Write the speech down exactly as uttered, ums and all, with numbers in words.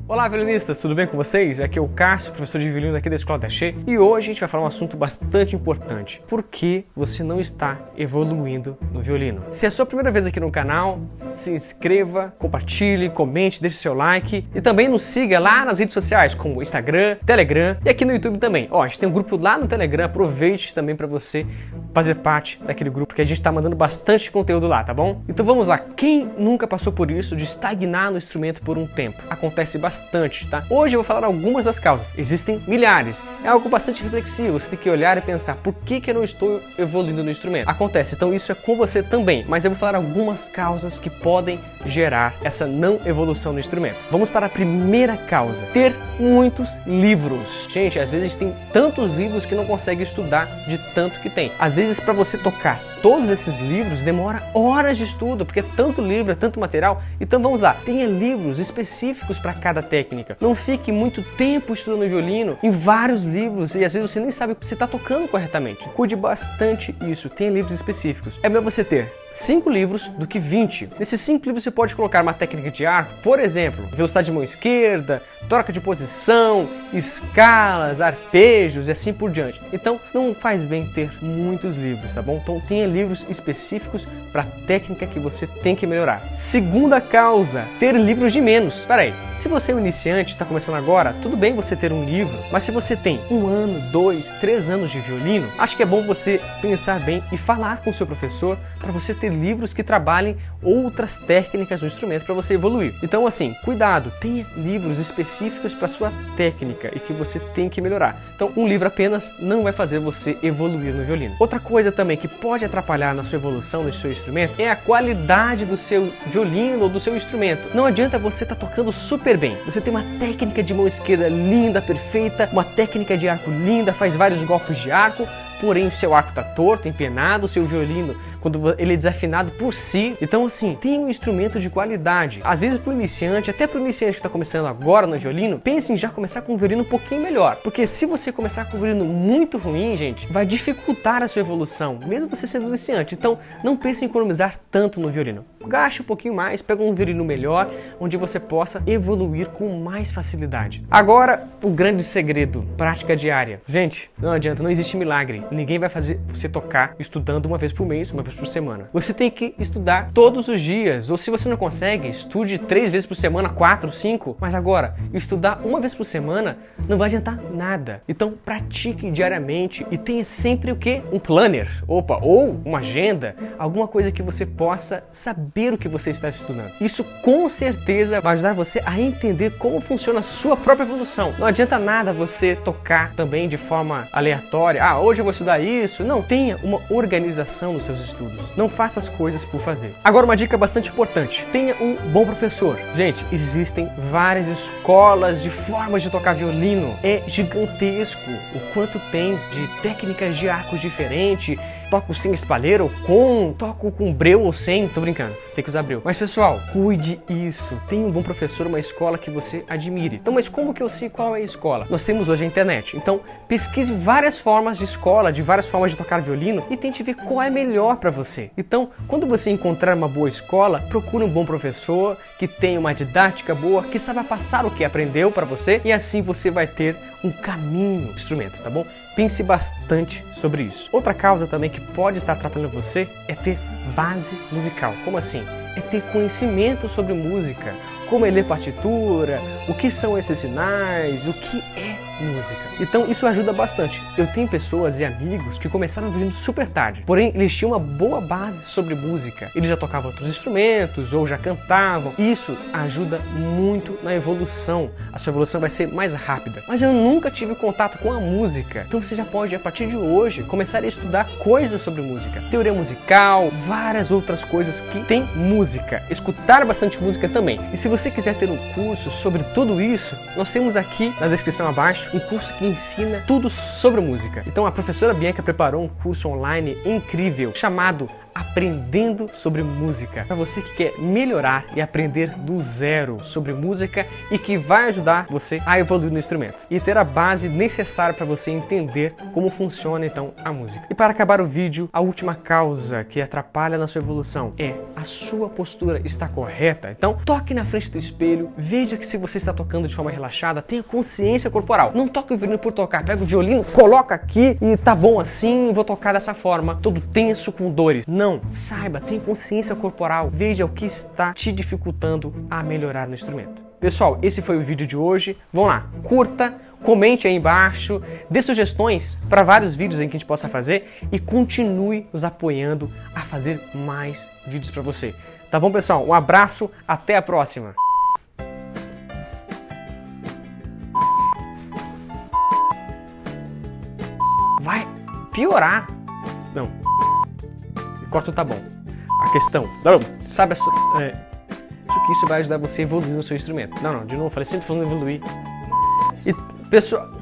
Olá, violinistas, tudo bem com vocês? Aqui é o Cássio, professor de violino aqui da Escola Taché, e hoje a gente vai falar um assunto bastante importante. Por que você não está evoluindo no violino? Se é a sua primeira vez aqui no canal, se inscreva, compartilhe, comente, deixe seu like e também nos siga lá nas redes sociais como Instagram, Telegram e aqui no YouTube também. Ó, a gente tem um grupo lá no Telegram, aproveite também para você fazer parte daquele grupo que a gente está mandando bastante conteúdo lá, tá bom? Então vamos lá, quem nunca passou por isso de estagnar no instrumento por um tempo? Acontece bastante. Bastante, tá? Hoje eu vou falar algumas das causas. Existem milhares. É algo bastante reflexivo. Você tem que olhar e pensar, por que que eu não estou evoluindo no instrumento? Acontece, então isso é com você também. Mas eu vou falar algumas causas que podem gerar essa não evolução no instrumento. Vamos para a primeira causa. Ter muitos livros. Gente, às vezes a gente tem tantos livros que não consegue estudar de tanto que tem. Às vezes para você tocar todos esses livros demora horas de estudo, porque é tanto livro, é tanto material. Então vamos lá, tenha livros específicos para cada técnica. Não fique muito tempo estudando violino em vários livros e às vezes você nem sabe que você está tocando corretamente. Cuide bastante isso, tenha livros específicos. É melhor você ter cinco livros do que vinte. Nesses cinco livros você pode colocar uma técnica de arco, por exemplo, velocidade de mão esquerda, troca de posição, escalas, arpejos e assim por diante. Então não faz bem ter muitos livros, tá bom? Então tenha livros específicos para a técnica que você tem que melhorar. Segunda causa, ter livros de menos. Espera aí, se você é um iniciante, está começando agora, tudo bem você ter um livro, mas se você tem um ano, dois, três anos de violino, acho que é bom você pensar bem e falar com o seu professor para você ter livros que trabalhem outras técnicas do instrumento para você evoluir. Então assim, cuidado, tenha livros específicos para sua técnica e que você tem que melhorar. Então um livro apenas não vai fazer você evoluir no violino. Outra coisa também que pode atrapalhar na sua evolução no seu instrumento é a qualidade do seu violino ou do seu instrumento. Não adianta você estar tá tocando super bem. Você tem uma técnica de mão esquerda linda, perfeita, uma técnica de arco linda, faz vários golpes de arco, porém o seu arco está torto, empenado, o seu violino, quando ele é desafinado por si. Então assim, tem um instrumento de qualidade. Às vezes para o iniciante, até para o iniciante que está começando agora no violino, pense em já começar com um violino um pouquinho melhor. Porque se você começar com um violino muito ruim, gente, vai dificultar a sua evolução, mesmo você sendo iniciante. Então não pense em economizar tanto no violino. Gaste um pouquinho mais, pega um violino melhor, onde você possa evoluir com mais facilidade. Agora, o grande segredo, prática diária. Gente, não adianta, não existe milagre. Ninguém vai fazer você tocar estudando uma vez por mês, uma vez por semana. Você tem que estudar todos os dias, ou se você não consegue, estude três vezes por semana, quatro, cinco. Mas agora, estudar uma vez por semana não vai adiantar nada. Então, pratique diariamente e tenha sempre o quê? Um planner, opa, ou uma agenda, alguma coisa que você possa saber o que você está estudando. Isso com certeza vai ajudar você a entender como funciona a sua própria evolução. Não adianta nada você tocar também de forma aleatória. Ah, hoje eu vou estudar isso. Não, tenha uma organização nos seus estudos. Não faça as coisas por fazer. Agora uma dica bastante importante. Tenha um bom professor. Gente, existem várias escolas de formas de tocar violino. É gigantesco o quanto tem de técnicas de arco diferente. Toco sem espalheiro ou com, toco com breu ou sem, tô brincando, tem que usar breu. Mas pessoal, cuide isso, tenha um bom professor, uma escola que você admire. Então, mas como que eu sei qual é a escola? Nós temos hoje a internet, então pesquise várias formas de escola, de várias formas de tocar violino e tente ver qual é melhor para você. Então, quando você encontrar uma boa escola, procure um bom professor que tenha uma didática boa, que saiba passar o que aprendeu para você e assim você vai ter um caminho do instrumento, tá bom? Pense bastante sobre isso. Outra causa também que pode estar atrapalhando você é ter base musical. Como assim? É ter conhecimento sobre música, como é ler partitura, o que são esses sinais, o que é música. Então isso ajuda bastante. Eu tenho pessoas e amigos que começaram violino super tarde, porém eles tinham uma boa base sobre música. Eles já tocavam outros instrumentos ou já cantavam. Isso ajuda muito na evolução. A sua evolução vai ser mais rápida. Mas eu nunca tive contato com a música. Então você já pode, a partir de hoje, começar a estudar coisas sobre música. Teoria musical, várias outras coisas que tem música. Escutar bastante música também. E se você quiser ter um curso sobre tudo isso, nós temos aqui na descrição abaixo um curso que ensina tudo sobre música. Então a professora Bianca preparou um curso online incrível chamado aprendendo sobre música. Para você que quer melhorar e aprender do zero sobre música e que vai ajudar você a evoluir no instrumento e ter a base necessária para você entender como funciona então a música. E para acabar o vídeo, a última causa que atrapalha na sua evolução é a sua postura está correta. Então, toque na frente do espelho, veja que se você está tocando de forma relaxada, tenha consciência corporal. Não toque o violino por tocar, pega o violino, coloca aqui e tá bom assim, vou tocar dessa forma, todo tenso com dores. Não, saiba, tenha consciência corporal, veja o que está te dificultando a melhorar no instrumento. Pessoal, esse foi o vídeo de hoje. Vamos lá, curta, comente aí embaixo, dê sugestões para vários vídeos em que a gente possa fazer e continue nos apoiando a fazer mais vídeos para você. Tá bom, pessoal? Um abraço, até a próxima! Vai piorar. Não. Corta o tá bom. A questão. Não, sabe a sua... É, isso que isso vai ajudar você a evoluir no seu instrumento. Não, não. De novo, falei sempre falando evoluir. E, pessoal...